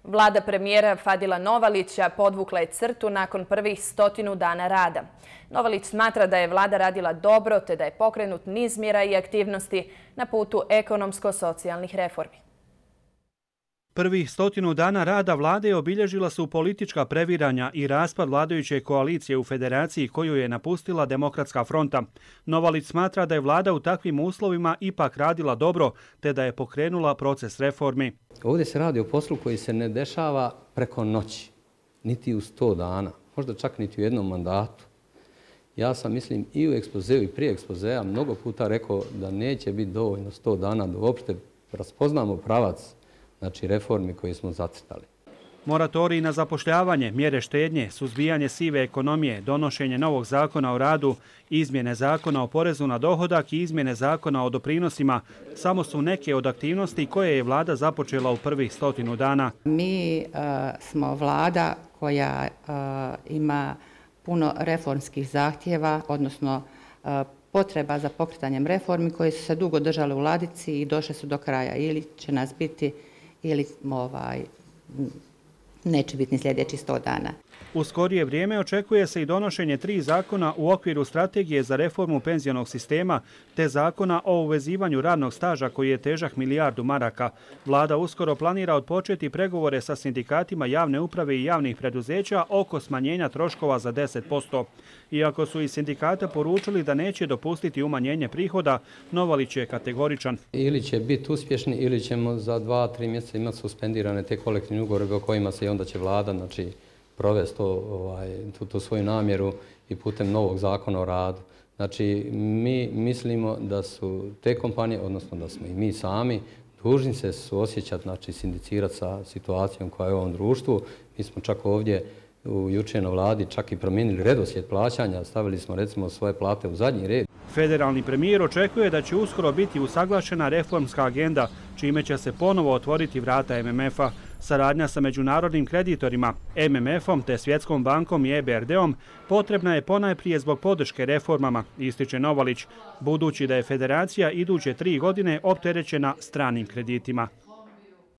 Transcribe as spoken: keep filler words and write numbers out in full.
Vlada premijera Fadila Novalića podvukla je crtu nakon prvih stotinu dana rada. Novalić smatra da je vlada radila dobro te da je pokrenut niz mjera i aktivnosti na putu ekonomsko-socijalnih reformi. Prvih stotinu dana rada vlade obilježila su politička previranja i raspad vladajuće koalicije u federaciji koju je napustila Demokratska fronta. Novalić smatra da je vlada u takvim uslovima ipak radila dobro te da je pokrenula proces reformi. Ovdje se radi o poslu koji se ne dešava preko noći, niti u sto dana, možda čak niti u jednom mandatu. Ja sam, mislim, i u ekspozeu i prije ekspozea mnogo puta rekao da neće biti dovoljno sto dana da uopšte raspoznamo pravac, znači reformi koje smo zacrtali. Moratorij na zapošljavanje, mjere štednje, suzbijanje sive ekonomije, donošenje novog zakona o radu, izmjene zakona o porezu na dohodak i izmjene zakona o doprinosima samo su neke od aktivnosti koje je vlada započela u prvih stotinu dana. Mi uh, smo vlada koja uh, ima puno reformskih zahtjeva, odnosno uh, potreba za pokretanjem reformi koje su se dugo držale u ladici i došle su do kraja. Ili će nas biti ili ovaj, neće biti ni sljedeći sto dana. U skorije vrijeme očekuje se i donošenje tri zakona u okviru strategije za reformu penzionog sistema te zakona o uvezivanju radnog staža koji je težak milijardu maraka. Vlada uskoro planira odpočeti pregovore sa sindikatima javne uprave i javnih preduzeća oko smanjenja troškova za deset posto. Iako su i sindikata poručili da neće dopustiti umanjenje prihoda, Novalić je kategoričan. Ili će biti uspješni ili ćemo za dva, tri mjeseca imati suspendirane te kolektivne ugovore o kojima se i onda će vlada, znači, provesti ovaj, tu, tu svoju namjeru i putem novog zakona o radu. Znači, mi mislimo da su te kompanije, odnosno da smo i mi sami, dužni se suosjećati, znači sindicirati sa situacijom koja je u ovom društvu. Mi smo čak ovdje u jučer na vladi čak i promijenili redoslijed plaćanja, stavili smo recimo svoje plate u zadnji red. Federalni premijer očekuje da će uskoro biti usaglašena reformska agenda, čime će se ponovo otvoriti vrata M M F-a. Saradnja sa međunarodnim kreditorima, M M F-om te Svjetskom bankom i E B R D-om potrebna je ponajprije zbog podrške reformama, ističe Novalić, budući da je federacija iduće tri godine opterećena stranim kreditima.